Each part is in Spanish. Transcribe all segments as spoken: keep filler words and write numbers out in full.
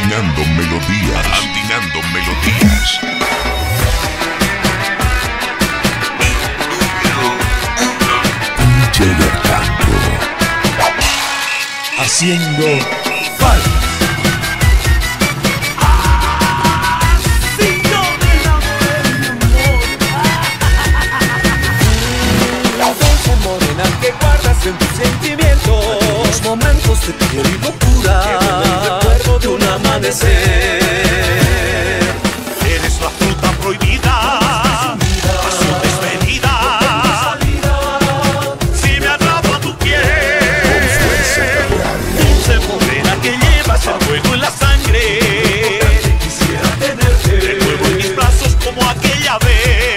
Afinando melodías. Afinando melodías. D J Arcando. Haciendo falta. Que guardas en tus sentimientos los momentos de piel y locura, el recuerdo de un amanecer. Eres la fruta prohibida, pasión despedida. Si me atrapa tu piel, dulce morena que llevas el fuego en la sangre. Quisiera tenerte de nuevo en mis brazos como aquella vez.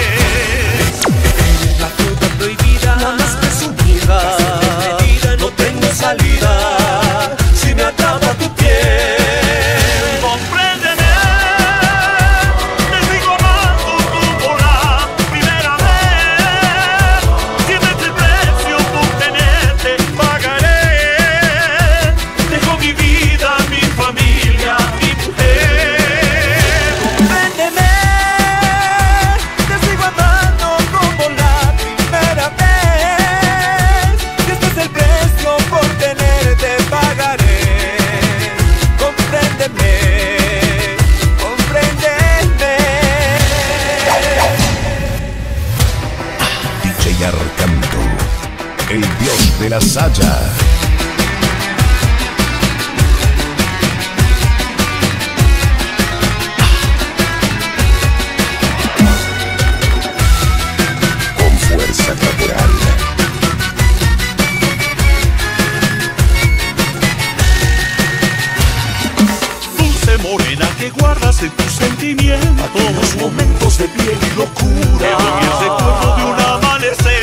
Eres la fruta prohibida, la más presumida. No tengo salida si me atrapa tu piel. Compréndeme, te sigo amando como la primera vez. Si me el precio por tenerte, pagaré. Dejo mi vida, mi familia, mi mujer. Compréndeme, te sigo amando como la primera vez. Si este es el precio por tenerte, pagaré. Compréndeme, compréndeme. D J Arcando, el dios de la saya. Con fuerza natural. Dulce morena que guardas en tus sentimientos Los momentos de piel y locura, el recuerdo de un amanecer.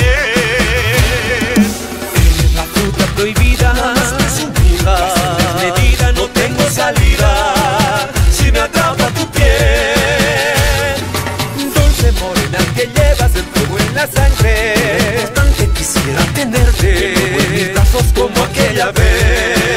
eres la fruta prohibida, la más presumida. Desmedida, no tengo salida si me atrapa tu piel. Dulce morena que llevas el fuego en la sangre. Bastante quisiera tenerte en mis brazos como aquella vez.